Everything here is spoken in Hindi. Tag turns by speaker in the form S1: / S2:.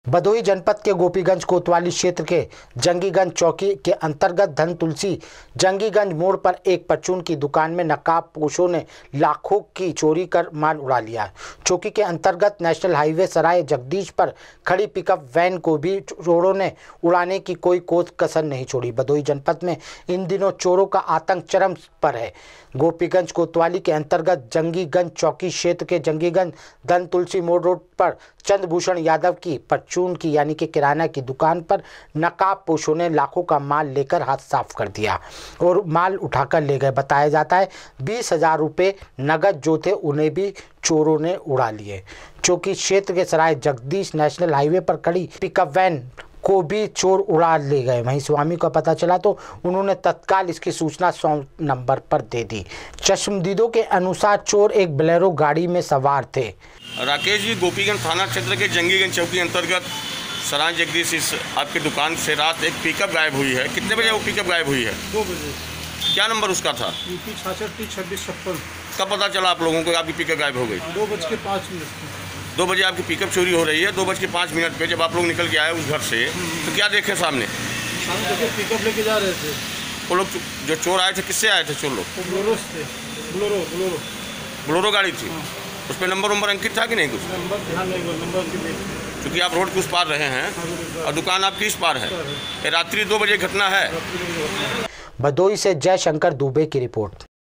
S1: भदोही जनपद के गोपीगंज कोतवाली क्षेत्र के जंगीगंज चौकी के अंतर्गत धन तुलसी जंगीगंज मोड़ पर एक परचून की दुकान में नकाबपोशों ने लाखों की चोरी कर माल उड़ा लिया। चौकी के अंतर्गत नेशनल हाईवे सराय जगदीश पर खड़ी पिकअप वैन को भी चोरों ने उड़ाने की कोई कोई कसर नहीं छोड़ी। भदोही जनपद में इन दिनों चोरों का आतंक चरम पर है। गोपीगंज कोतवाली के अंतर्गत जंगीगंज चौकी क्षेत्र के जंगीगंज धन तुलसी मोड़ रोड पर चंद्रभूषण यादव की परचून की यानी कि किराना की दुकान पर नकाबपोशों ने लाखों का माल लेकर हाथ साफ कर दिया और माल उठाकर ले गए। बताया जाता है 20,000 रुपये नगद जो थे उन्हें भी चोरों ने उड़ा लिए। चौकी क्षेत्र के सराय जगदीश नेशनल हाईवे पर खड़ी पिकअप वैन को भी चोर उड़ा ले गए। वहीं स्वामी को पता चला तो उन्होंने तत्काल इसकी सूचना 100 नंबर पर दे दी। चश्मदीदों के अनुसार चोर एक बोलेरो गाड़ी में सवार थे।
S2: राकेश जी गोपीगंज थाना क्षेत्र के जंगीगंज चौकी अंतर्गत सराय जगदीश इस आपकी दुकान से रात एक पिकअप गायब हुई है। कितने बजे वो पिकअप गायब हुई है?
S3: 2 बजे।
S2: क्या नंबर उसका था?
S3: UP 66T2656।
S2: कब पता चला आप लोगों को आपकी पिकअप गायब हो गई?
S3: 2:05।
S2: 2 बजे आपकी पिकअप चोरी हो रही है। 2:05 पे जब आप लोग निकल के आए उस घर से तो क्या देखे सामने?
S3: देखिए पिकअप लेके जा रहे थे
S2: वो लोग जो चोर आए थे। किससे आए थे चोर लोग?
S3: बोलेरो से।
S2: बोलेरो गाड़ी थी। उस पर नंबर अंकित था कि नहीं? कुछ
S3: नंबर ध्यान नहीं हुआ, नंबर की नहीं।
S2: क्योंकि आप रोड के उस पार रहे हैं और दुकान आपकी इस पार है। ये रात्रि 2 बजे घटना है।
S1: भदोही से जयशंकर दुबे की रिपोर्ट।